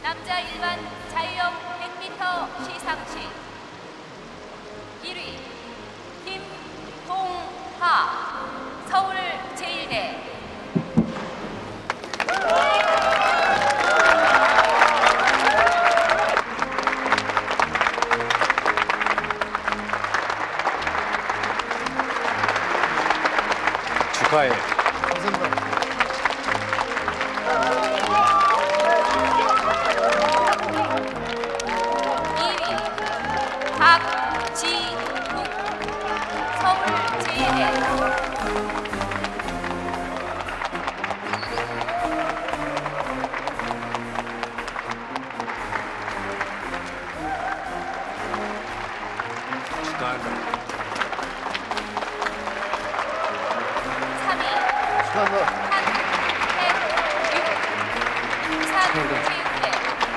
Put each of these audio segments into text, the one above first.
남자 일반 자유형 100m 시상식 1위 김동하 서울제일대 축하해. 감사합니다. 2위 박지국 서울제일대 축하한다. 3위 축하한다. 한혜육 부산체육대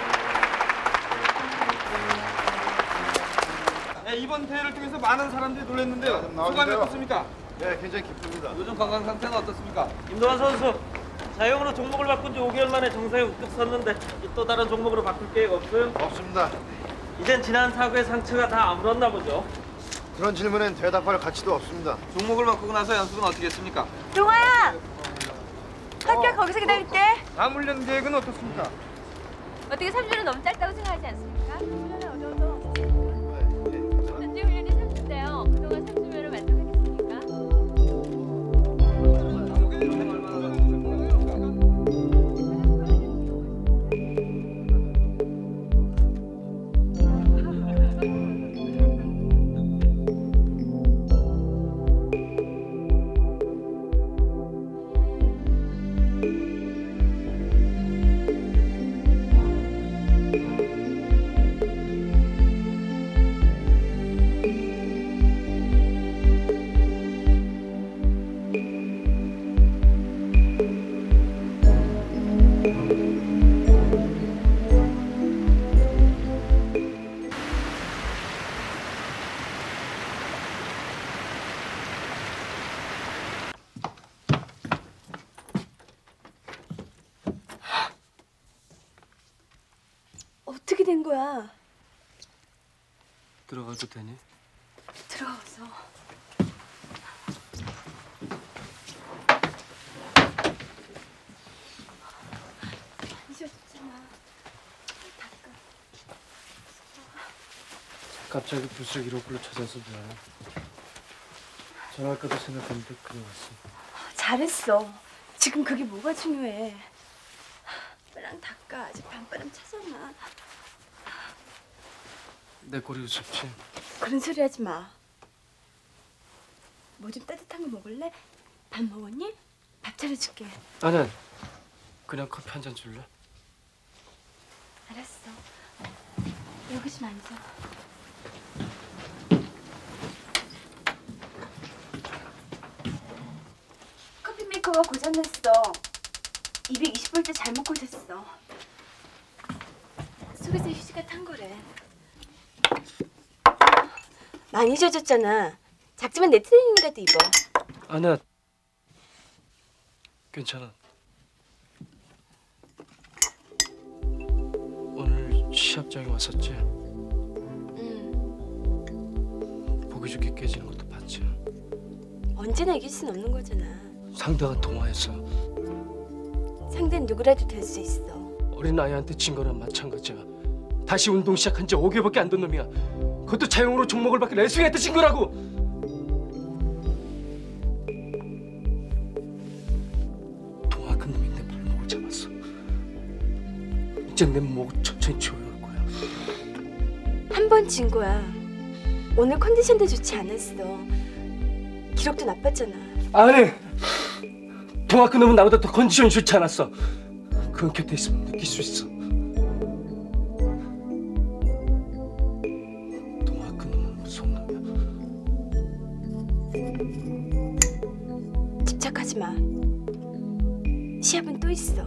네, 이번 대회를 통해서 많은 사람들이 놀랐는데요. 소감이 어떻습니까? 네, 굉장히 기쁩니다. 요즘 건강 상태는 어떻습니까? 임동환 선수, 자영으로 종목을 바꾼 지 5개월 만에 정상에 우뚝 섰는데 또 다른 종목으로 바꿀 계획 없어요? 없습니다. 이젠 지난 사고의 상처가 다 아물었나 보죠? 그런 질문엔 대답할 가치도 없습니다. 종목을 바꾸고 나서 연습은 어떻게 했습니까? 동아야! 학교 거기서 기다릴게. 다음 훈련 계획은 어떻습니까? 어떻게 3주는 너무 짧다고 생각하지 않습니까? 훈련은 어려워도 현재 훈련이 3주인데요. 그동안 3주면은 만족하겠습니까? 어떻게 된 거야? 들어가도 되니? 들어가서. 잊어줬잖아. 닦아. 갑자기 불쑥 1호불로 찾아서 미안해. 전화할까도 생각했는데 그래 왔어. 잘했어. 지금 그게 뭐가 중요해. 빨랑 닦아. 아직 밤바람 차잖아. 내 꼴이 우습지? 그런 소리 하지 마. 뭐 좀 따뜻한 거 먹을래? 밥 먹었니? 밥 차려줄게. 아니야. 그냥 커피 한 잔 줄래? 알았어. 여기 좀 앉아. 커피 메이커가 고장났어. 220V 잘못 꽂았어. 속에서 휴지가 탄 거래. 많이 젖었잖아. 작지만 내 트레이닝이라도 입어. 아니야. 괜찮아. 오늘 시합장에 왔었지? 응. 보기 좋게 깨지는 것도 봤지? 언제나 이길 순 없는 거잖아. 상대가 동화였어. 상대는 누구라도 될 수 있어. 어린 아이한테 진 거랑 마찬가지야. 다시 운동 시작한 지 5개월밖에 안 된 놈이야. 그것도 자영으로 종목을 받기 레슬링한테 진 거라고. 동화 큰 놈이 내 발목을 잡았어. 이제 내 목을 천천히 조여올 거야. 한 번 진 거야. 오늘 컨디션도 좋지 않았어. 기록도 나빴잖아. 아니! 동화 큰 놈은 나보다 더 컨디션이 좋지 않았어. 그건 곁에 있으면 느낄 수 있어. 동화 큰 놈은 무서운 놈이야. 집착하지 마. 시합은 또 있어.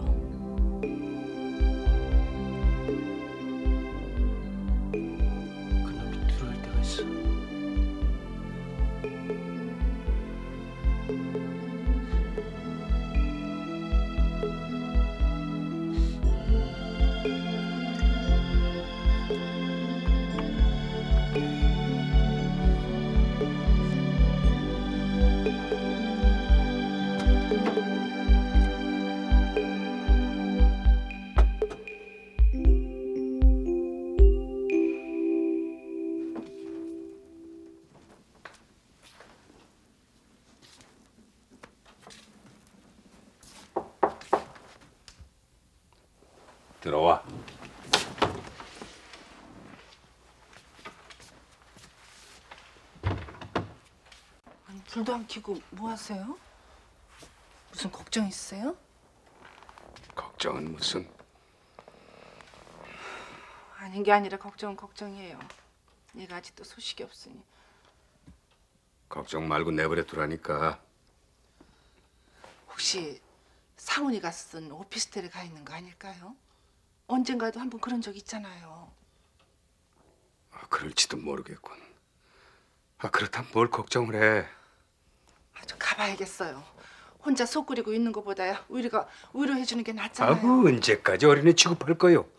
그놈이 들어올 때가 있어. 들어와. 아니, 불도 안 켜고 뭐 하세요? 무슨 걱정 있으세요? 걱정은 무슨? 아닌 게 아니라 걱정은 걱정이에요. 얘가 아직도 소식이 없으니. 걱정 말고 내버려 두라니까. 혹시 상훈이가 쓴 오피스텔에 가 있는 거 아닐까요? 언젠가도 한번 그런 적 있잖아요. 그럴지도 모르겠군. 그렇다면 뭘 걱정을 해? 좀 가봐야겠어요. 혼자 속 끓이고 있는 것보다야 우리가 위로해주는 게 낫잖아요. 아구 언제까지 어린애 취급할 거요?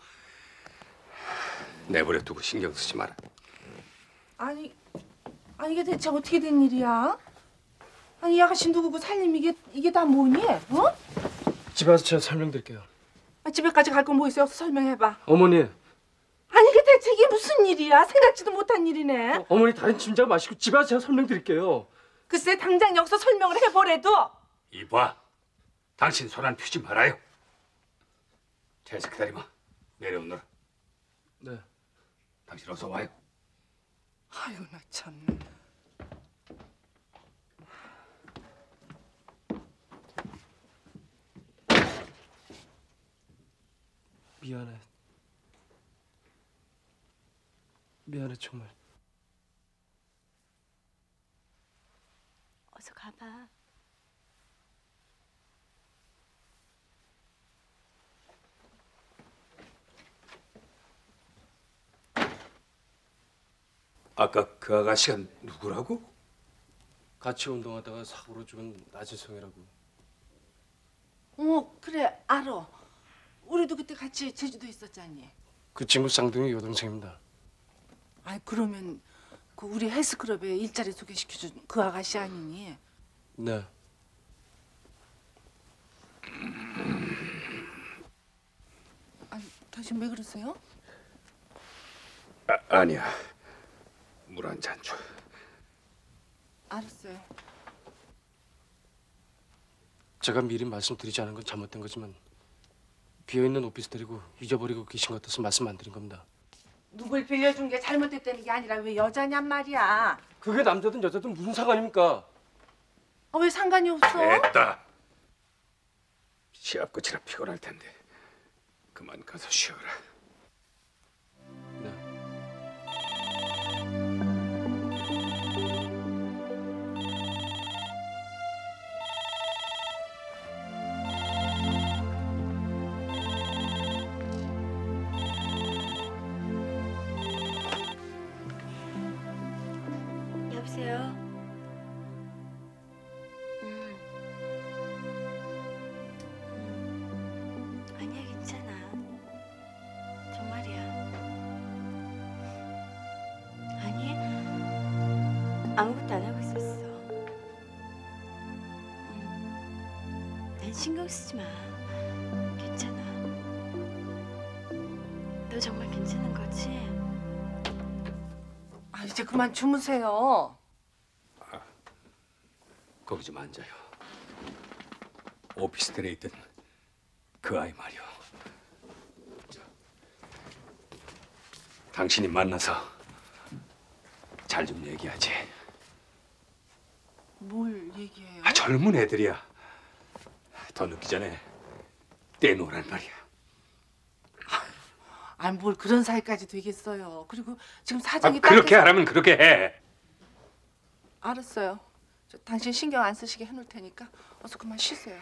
내버려 두고 신경 쓰지 마라. 아니 이게 대체 어떻게 된 일이야? 아니 이 아가씨 누구고 살림 이게 다 뭐니? 어? 집에 와서 제가 설명드릴게요. 집에까지 갈 건 뭐 있어요? 설명해봐. 어머니. 아니 이게 대체 이게 무슨 일이야? 생각지도 못한 일이네. 어머니 다른 짐작 마시고 집에 와서 제가 설명드릴게요. 글쎄 당장 여기서 설명을 해보래도. 이봐, 당신 손 안 펴지 말아요. 자에서 기다리마. 내려오너라. 네. 당신 어서 와요. 아유 나 참. 미안해. 미안해 정말. 어서 가봐. 아까 그 아가씨가 누구라고? 같이 운동하다가 사고로 죽은 나지성이라고. 그래 알아. 우리도 그때 같이 제주도 있었잖니. 그 친구 쌍둥이 여동생입니다. 아이 그러면 그 우리 헬스클럽에 일자리 소개시켜준 그 아가씨 아니니? 네. 아니 당신 왜 그러세요? 아니야. 물 한 잔 줘. 알았어요. 제가 미리 말씀드리지 않은 건 잘못된 거지만 비어있는 오피스텔이고 잊어버리고 계신 것 같아서 말씀 안 드린 겁니다. 누굴 빌려준 게 잘못됐다는 게 아니라 왜 여자냔 말이야. 그게 남자든 여자든 무슨 상관입니까? 왜 상관이 없어? 됐다. 시합 끝이라 피곤할 텐데 그만 가서 쉬어라. 네. 여보세요? 아니야, 괜찮아. 정말이야. 아니, 아무것도 안 하고 있었어. 난 신경 쓰지 마. 괜찮아. 너 정말 괜찮은 거지? 이제 그만 주무세요. 거기 좀 앉아요. 오피스텔에 있던 그 아이 말이오. 당신이 만나서 잘 좀 얘기하지. 뭘 얘기해요? 젊은 애들이야. 더 늦기 전에 떼놓으란 말이야. 아니 뭘 그런 사이까지 되겠어요. 그리고 지금 사정이 그렇게 하라면 그렇게 해. 알았어요. 당신 신경 안 쓰시게 해놓을 테니까 어서 그만 쉬세요.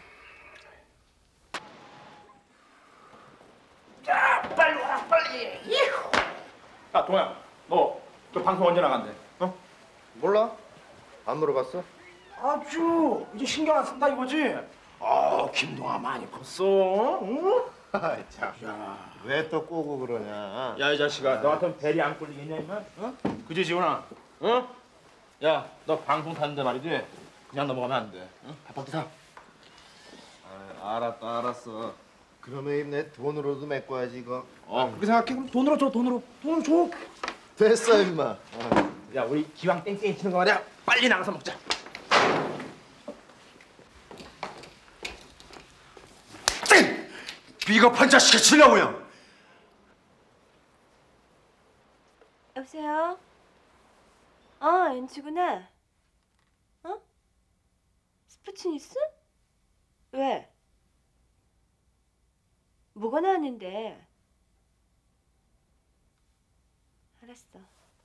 야, 빨리 와라, 빨리. 이후. 야, 동아, 너 방송 언제 나간대? 몰라? 안 물어봤어? 아주 이제 신경 안 쓴다 이거지? 김동아 많이 컸어. 응? 아이 참. 왜 또 꼬고 그러냐? 야, 이 자식아, 너 같으면 대리 안 꼴리겠냐, 임마? 그지, 지훈아? 야, 너 방송 타는데 말이지? 그냥 넘어가면 안 돼. 응? 밥벌기 사. 알았어. 그러면 입내 돈으로도 메꿔야지 이거. 그렇게 생각해? 그럼 돈으로 줘, 돈으로 줘. 됐어 임마. 야, 우리 기왕 땡땡이 치는 거 말이야. 빨리 나가서 먹자. 비겁한 자식이 지나오냐? 여보세요? 엔지구나. 스포츠 뉴스? 왜? 뭐가 나왔는데? 알았어.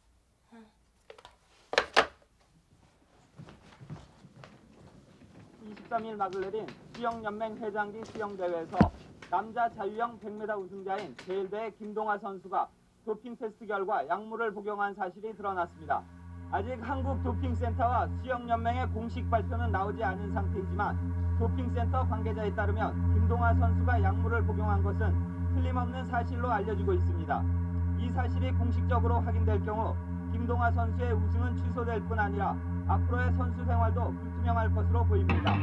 23일 막을 내린 수영연맹 회장기 수영대회에서 남자 자유형 100m 우승자인 제일대의 김동아 선수가 도핑 테스트 결과 약물을 복용한 사실이 드러났습니다. 아직 한국도핑센터와 수영연맹의 공식 발표는 나오지 않은 상태이지만 도핑센터 관계자에 따르면 김동아 선수가 약물을 복용한 것은 틀림없는 사실로 알려지고 있습니다. 이 사실이 공식적으로 확인될 경우 김동아 선수의 우승은 취소될 뿐 아니라 앞으로의 선수 생활도 불투명할 것으로 보입니다.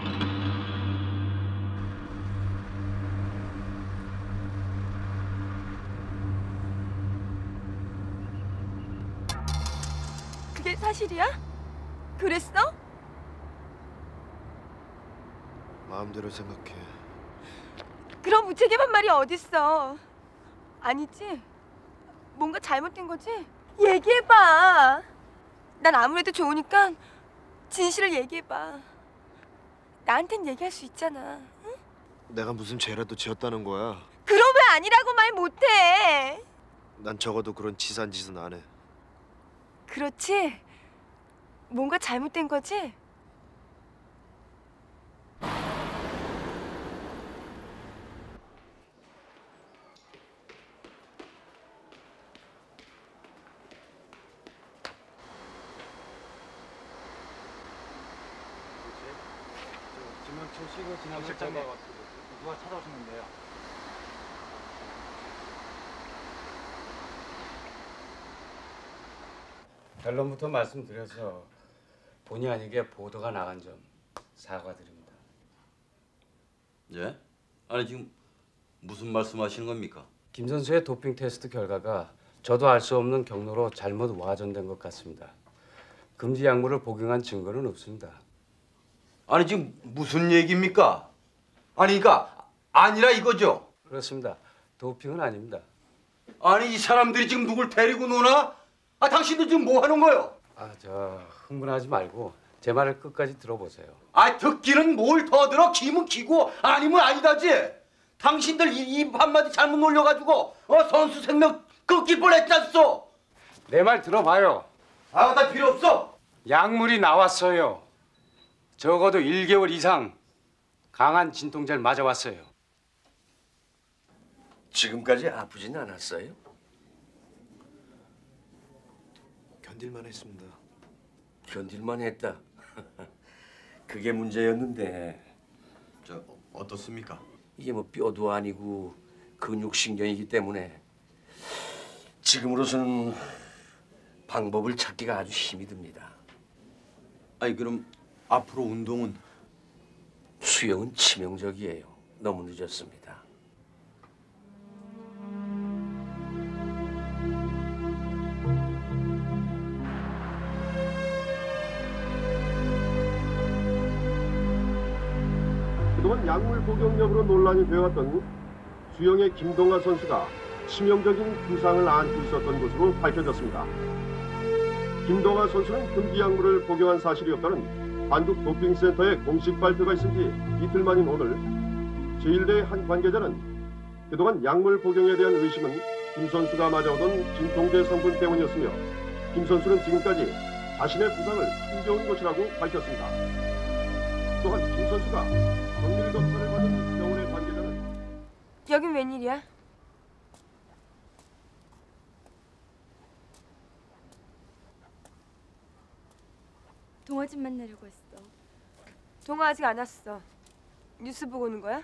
그게 사실이야? 그랬어? 마음대로 생각해. 그런 무책임한 말이 어딨어? 아니지? 뭔가 잘못된 거지? 얘기해봐. 난 아무래도 좋으니까 진실을 얘기해봐. 나한텐 얘기할 수 있잖아. 응? 내가 무슨 죄라도 지었다는 거야. 그럼 왜 아니라고 말 못해? 난 적어도 그런 치사한 짓은 안 해. 그렇지? 뭔가 잘못된 거지? 김영철 씨가 지난번 실장님 누가 찾아오셨는데요. 결론부터 말씀드려서 본의 아니게 보도가 나간 점 사과드립니다. 예? 아니 지금 무슨 말씀하시는 겁니까? 김 선수의 도핑 테스트 결과가 저도 알 수 없는 경로로 잘못 와전된 것 같습니다. 금지 약물을 복용한 증거는 없습니다. 아니 지금 무슨 얘기입니까? 아니 그러니까 아니라 이거죠? 그렇습니다. 도핑은 아닙니다. 아니 이 사람들이 지금 누굴 데리고 노나? 아 당신들 지금 뭐 하는 거예요? 흥분하지 말고 제 말을 끝까지 들어보세요. 아 듣기는 뭘 더 들어? 기면 기고 아니면 아니다지. 당신들 입 한마디 잘못 놀려가지고 선수 생명 끊길 뻔했잖소. 내 말 들어봐요. 나 필요 없어. 약물이 나왔어요. 적어도 1개월 이상 강한 진통제를 맞아왔어요. 지금까지 아프진 않았어요? 견딜만 했습니다. 견딜만 했다. 그게 문제였는데. 저 어떻습니까? 이게 뭐 뼈도 아니고 근육신경이기 때문에 지금으로서는 방법을 찾기가 아주 힘이 듭니다. 아니 그럼 앞으로 운동은? 수영은 치명적이에요. 너무 늦었습니다. 그동안 약물 복용 여부로 논란이 되어왔던 수영의 김동아 선수가 치명적인 부상을 안고 있었던 것으로 밝혀졌습니다. 김동아 선수는 금지 약물을 복용한 사실이 없다는 한국도핑센터의 공식 발표가 있은 지 이틀 만인 오늘 제1대의 한 관계자는 그동안 약물 복용에 대한 의심은 김 선수가 맞아오던 진통제 성분 때문이었으며 김 선수는 지금까지 자신의 부상을 숨겨온 것이라고 밝혔습니다. 또한 김 선수가 정밀 검사를 받은 병원의 관계자는 여긴 웬일이야? 동아 집 만나려고 했어. 동아 아직 안 왔어. 뉴스 보고 오는 거야?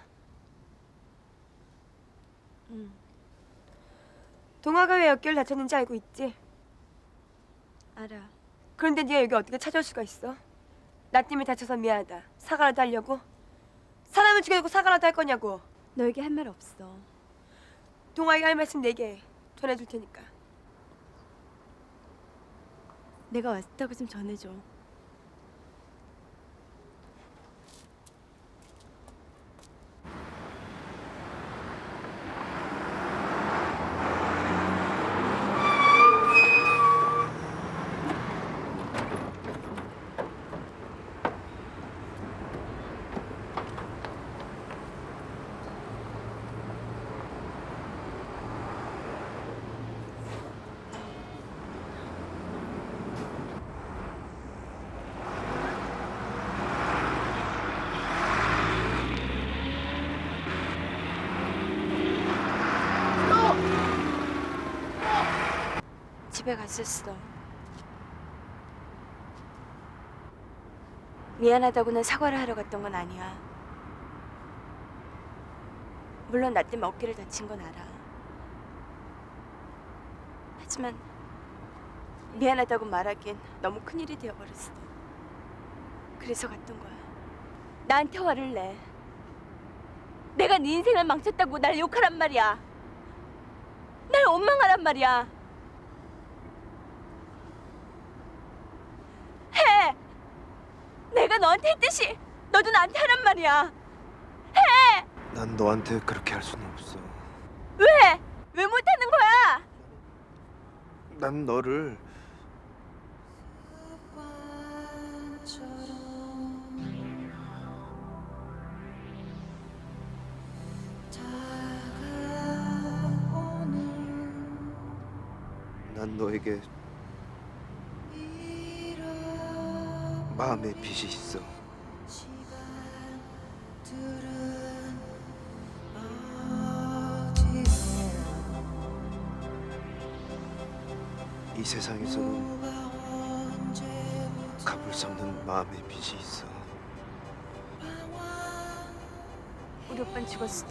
응. 동아가 왜 어깨를 다쳤는지 알고 있지? 알아. 그런데 네가 여기 어떻게 찾아올 수가 있어? 나 때문에 다쳐서 미안하다. 사과라도 하려고? 사람을 죽여놓고 사과라도 할 거냐고. 너에게 할 말 없어. 동아에게 할 말씀 4개 전해줄 테니까. 내가 왔다고 좀 전해줘. 집에 갔었어. 미안하다고는 사과를 하러 갔던 건 아니야. 물론 나 때문에 어깨를 다친 건 알아. 하지만 미안하다고 말하기엔 너무 큰일이 되어버렸어. 그래서 갔던 거야. 나한테 화를 내. 내가 네 인생을 망쳤다고 날 욕하란 말이야. 날 원망하란 말이야. 해! 내가 너한테 했듯이 너도 나한테 하란 말이야. 해! 난 너한테 그렇게 할 수는 없어. 왜? 왜 못하는 거야? 난 너를 난 너에게 마음의 빚이 있어. 이 세상에서는 값을 섞는 마음의 빚이 있어. 우리 오빠는 죽었어.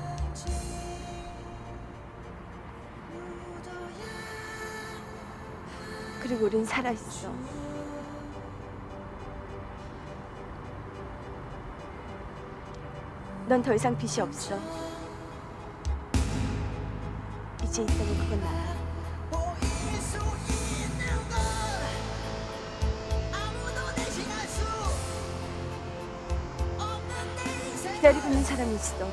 그리고 우린 살아있어. 넌 더 이상 빚이 없어. 이제 있다면 그건 나야. 기다리고 있는 사람이 있어.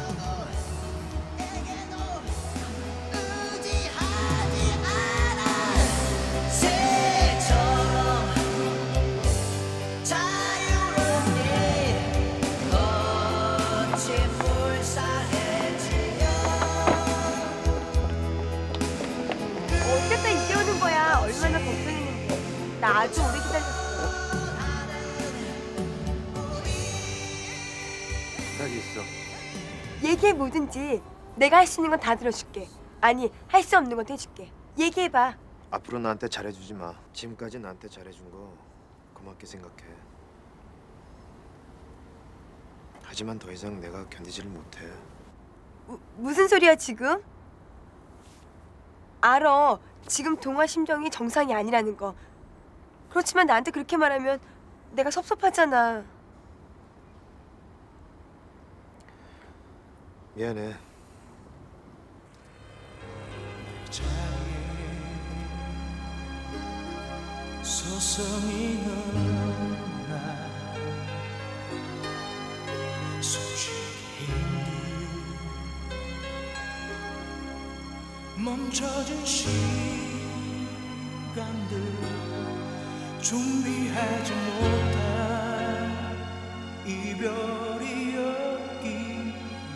어쨌든 이제 오는 거야. 얼마나 걱정했는데. 나 아주 오래 기다렸어. 부탁이 있어. 얘기해 뭐든지. 내가 할 수 있는 건 다 들어줄게. 아니, 할 수 없는 것도 해줄게. 얘기해봐. 앞으로 나한테 잘해주지 마. 지금까지 나한테 잘해준 거 고맙게 생각해. 하지만 더 이상 내가 견디지를 못해. 무슨 소리야 지금? 알아. 지금 동화 심정이 정상이 아니라는 거. 그렇지만 나한테 그렇게 말하면 내가 섭섭하잖아. 미안해. 서성이는 나 숨쉬기 힘든 멈춰진 시간들 준비하지 못한 이별이었기에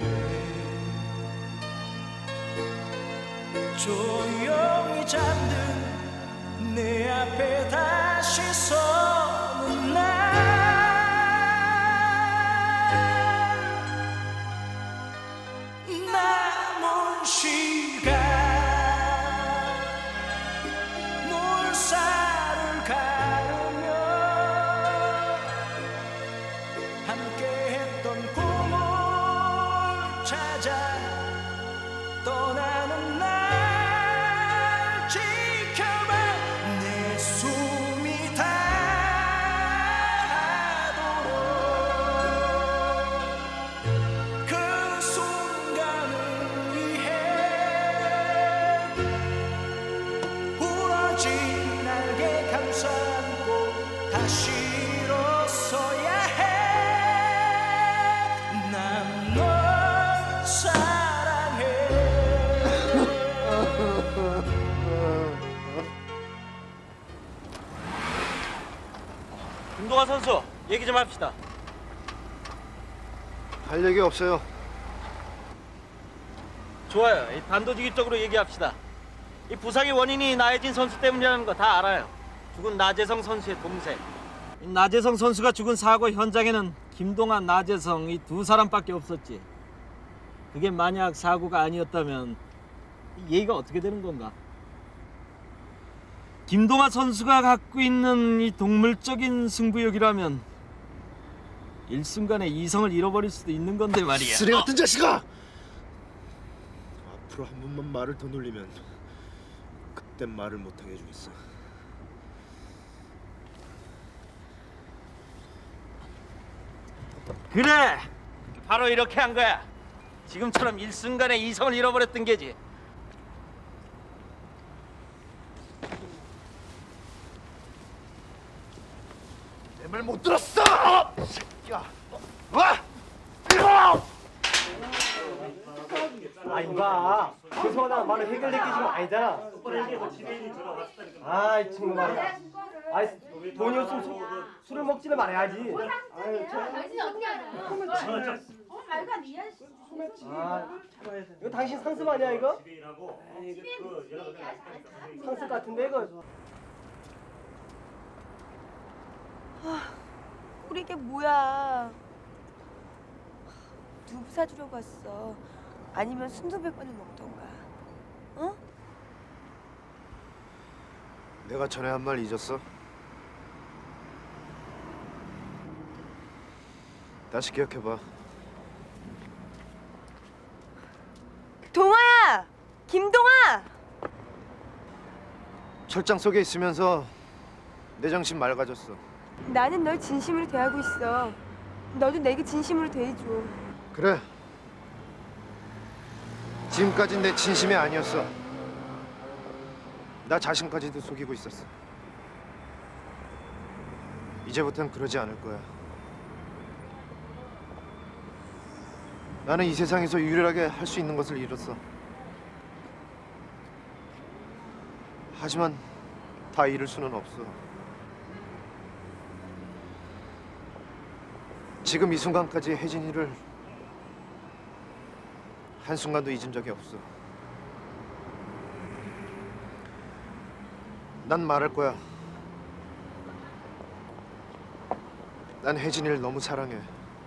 조용히 잠든 내 앞에 다시 서는 날 남은 시간 물살을 가르며 함께했던 꿈을 찾아 떠나는 날 숨이 닿도록 그 순간을 위해 부러진 날개 감싸고 다시 일어서야 해. 난 널 사랑해. 김동화 선수, 얘기 좀 합시다. 할 얘기 없어요. 좋아요. 단도직입적으로 얘기합시다. 이 부상의 원인이 나혜진 선수 때문이라는 거 다 알아요. 죽은 나재성 선수의 동생. 나재성 선수가 죽은 사고 현장에는 김동환, 나재성 이 두 사람밖에 없었지. 그게 만약 사고가 아니었다면 이 얘기가 어떻게 되는 건가? 김동아 선수가 갖고 있는 이 동물적인 승부욕이라면 일순간에 이성을 잃어버릴 수도 있는 건데 말이야. 쓰레 같은 자식아! 앞으로 한 번만 말을 더 놀리면 그땐 말을 못하게 해주겠어. 그래! 바로 이렇게 한 거야. 지금처럼 일순간에 이성을 잃어버렸던 게지. 내 말 못 들었어! 야, 와! 아 이봐 죄송하다 말은 해결될 게 지금 아니잖아. 아이 친구 말이야. 아이 돈이 없으면 술을 먹지는 말아야지. 아유 당신이 어떻게 알아? 말도 안 돼. 아 이거 당신 상습 아니야 이거? 상습 같은데 이거. 우리 이게 뭐야? 누구 사주려고 왔어? 아니면 순두백반을 먹던가? 어? 내가 전에 한 말 잊었어? 다시 기억해봐. 동아야! 김동아! 철장 속에 있으면서 내 정신 맑아졌어. 나는 널 진심으로 대하고 있어. 너도 내게 진심으로 대해줘. 그래. 지금까진 내 진심이 아니었어. 나 자신까지도 속이고 있었어. 이제부턴 그러지 않을 거야. 나는 이 세상에서 유일하게 할 수 있는 것을 잃었어. 하지만 다 잃을 수는 없어. 지금 이 순간까지 혜진이를 한순간도 잊은 적이 없어. 난 말할 거야. 난 혜진이를 너무 사랑해.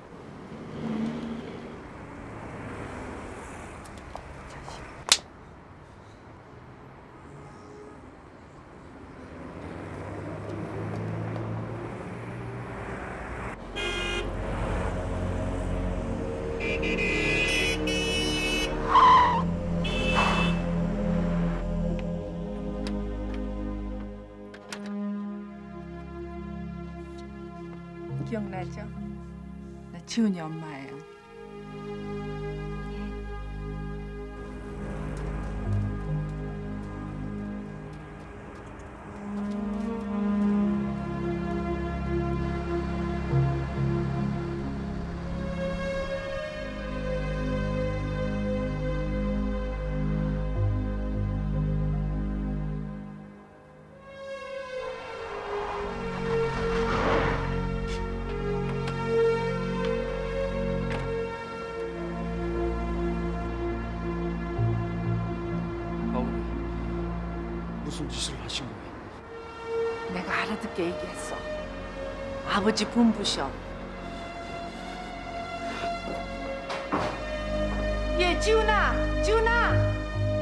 기억나죠? 나 지훈이 엄마예요. 무슨 짓을 하신 거예요? 내가 알아듣게 얘기했어. 아버지 본부셔. 얘 지훈아, 지훈아.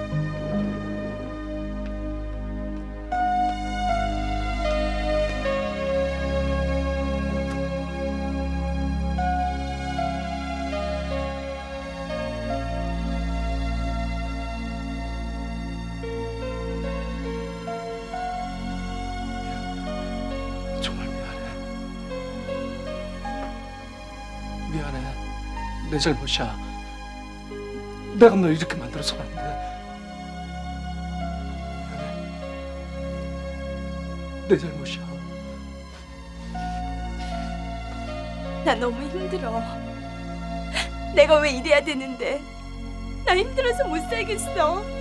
미안해. 내 잘못이야. 내가 널 이렇게 만들어서는 안 돼. 미안해. 내 잘못이야. 나 너무 힘들어. 내가 왜 이래야 되는데? 나 힘들어서 못 살겠어.